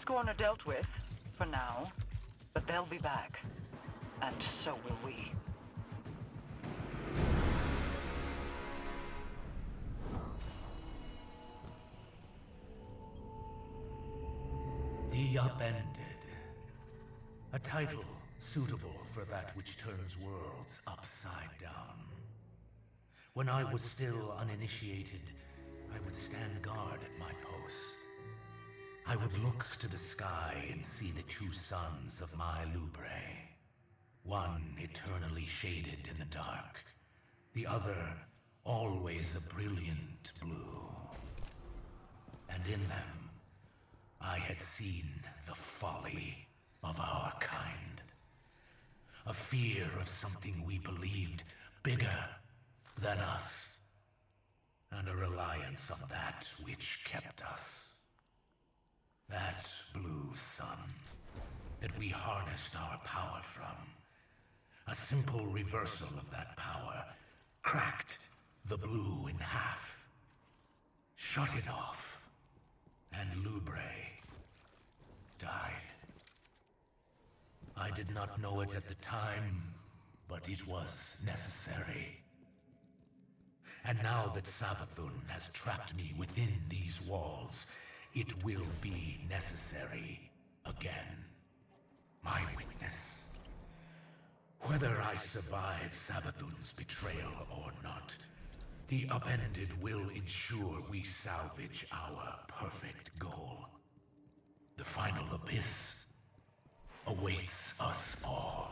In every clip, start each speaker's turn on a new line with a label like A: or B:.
A: Mistborn are dealt with, for now. But they'll be back. And so will we.
B: The Upended. A title suitable for that which turns worlds upside down. When I was still uninitiated, I would stand guard at my post. I would look to the sky and see the two suns of my Lubre. One eternally shaded in the dark, the other always a brilliant blue. And in them, I had seen the folly of our kind. A fear of something we believed bigger than us. And a reliance on that which kept us. That blue sun that we harnessed our power from. A simple reversal of that power cracked the blue in half. Shut it off. And Lubre died. I did not know it at the time, but it was necessary. And now that Savathun has trapped me within these walls, it will be necessary again. My witness. Whether I survive Savathun's betrayal or not, the Upended will ensure we salvage our perfect goal. The final abyss awaits us all.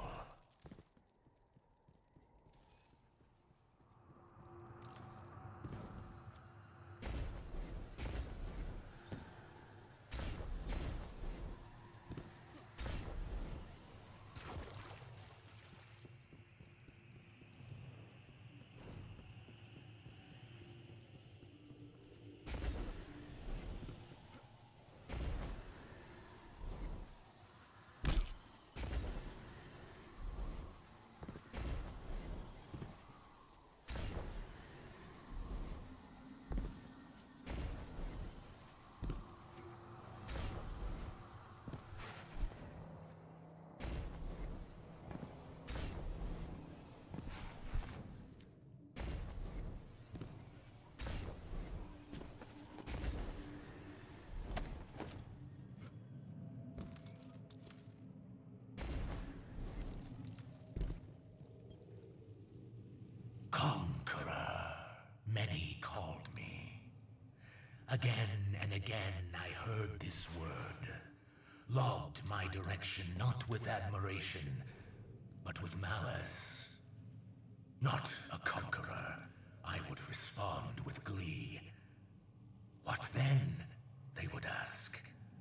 B: Conqueror, many called me. Again and again I heard this word, logged my direction not with admiration, but with malice. Not a conqueror, I would respond with glee. What then, they would ask.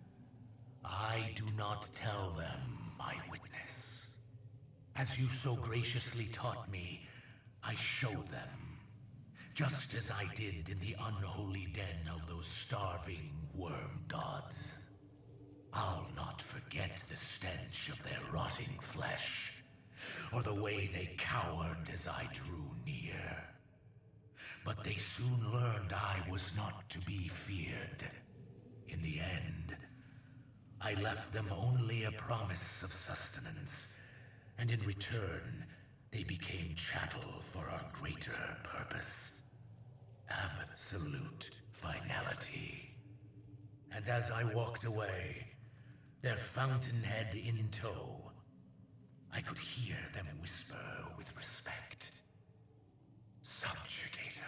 B: I do not tell them, my witness. As you so graciously taught me, I show them, just as I did in the unholy den of those starving worm gods. I'll not forget the stench of their rotting flesh, or the way they cowered as I drew near. But they soon learned I was not to be feared. In the end, I left them only a promise of sustenance, and in return, they became chattel for our greater purpose. Absolute finality. And as I walked away, their fountainhead in tow, I could hear them whisper with respect. Subjugator.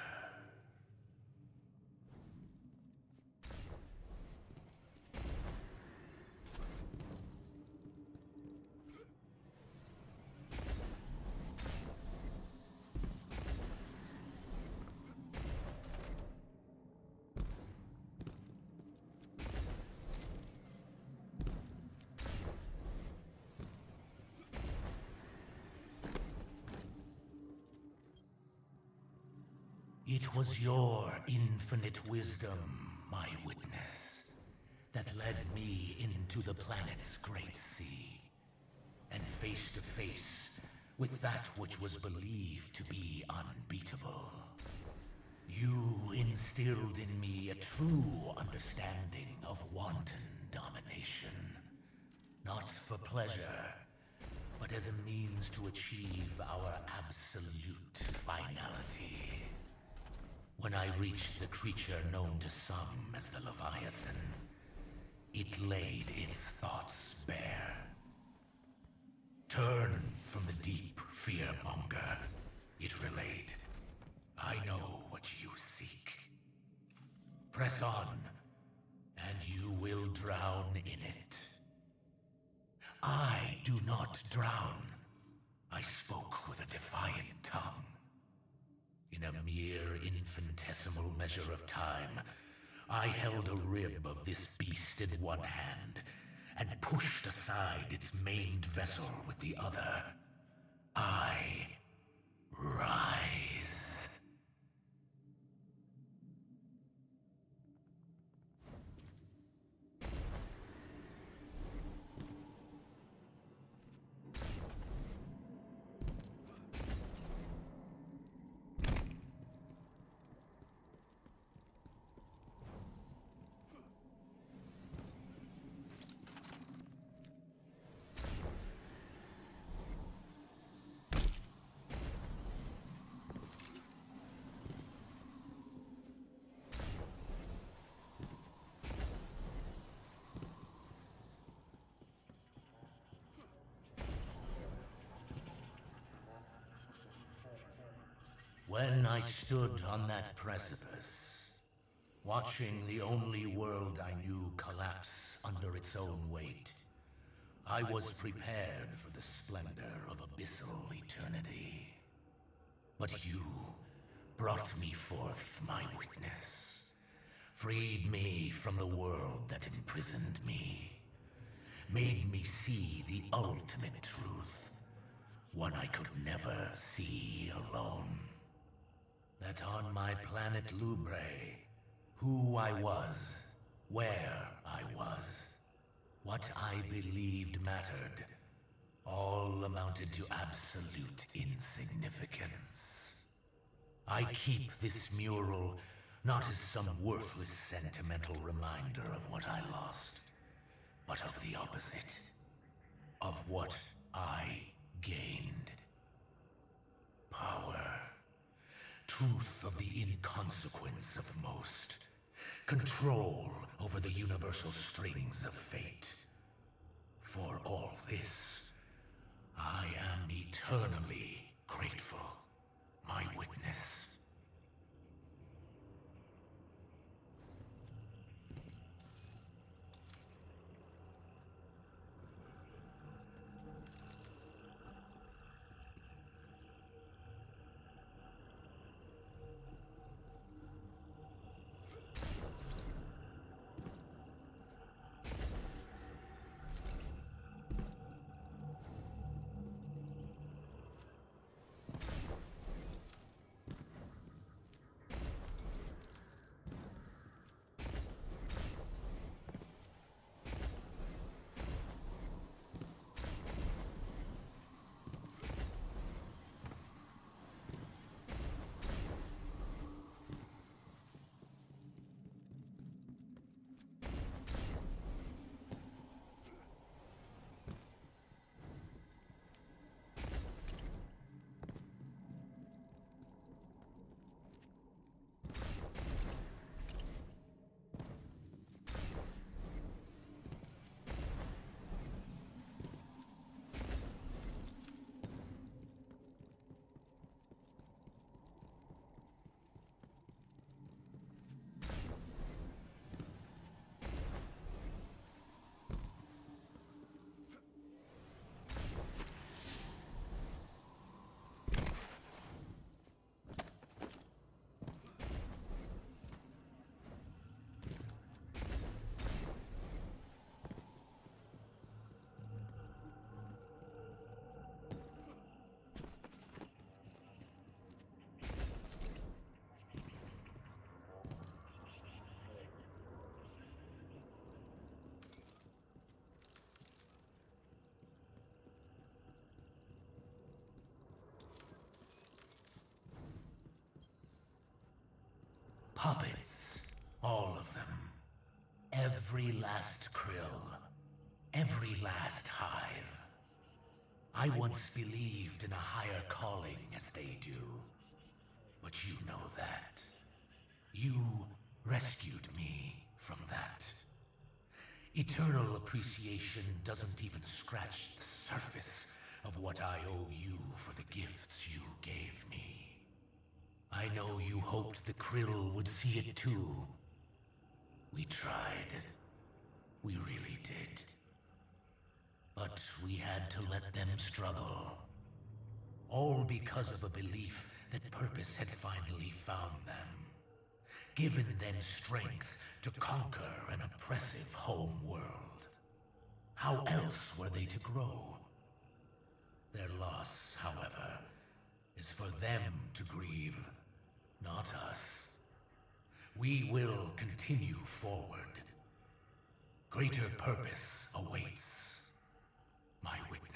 B: It was your infinite wisdom, my witness, that led me into the planet's great sea, and face to face with that which was believed to be unbeatable. You instilled in me a true understanding of wanton domination. Not for pleasure, but as a means to achieve our absolute finality. When I reached the creature known to some as the Leviathan, it laid its thoughts bare. Turn from the deep fearmonger, it relayed. I know what you seek. Press on, and you will drown in it. I do not drown. I spoke with a defiant tongue. In a mere infinitesimal measure of time, I held a rib of this beast in one hand and pushed aside its maned vessel with the other. I rise. When I stood on that precipice, watching the only world I knew collapse under its own weight, I was prepared for the splendor of abyssal eternity. But you brought me forth my witness, freed me from the world that imprisoned me, made me see the ultimate truth, one I could never see alone. That on my planet Lubre, who I was, where I was, what I believed mattered, all amounted to absolute insignificance. I keep this mural not as some worthless sentimental reminder of what I lost, but of the opposite, of what I gained. Power. Truth of the inconsequence of most. Control over the universal strings of fate. For all this, I am eternally grateful, my witness. Puppets. All of them. every last krill, every last hive. I once believed in a higher calling as they do. But you know that. You rescued me from that. Eternal appreciation doesn't even scratch the surface of what I owe you for the gifts you gave me. I know you hoped the krill would see it too. We tried. We really did. But we had to let them struggle. All because of a belief that purpose had finally found them. Given them strength to conquer an oppressive home world. How else were they to grow? Their loss, however, is for them to grieve, not us. We will continue forward. Greater purpose awaits, my witness.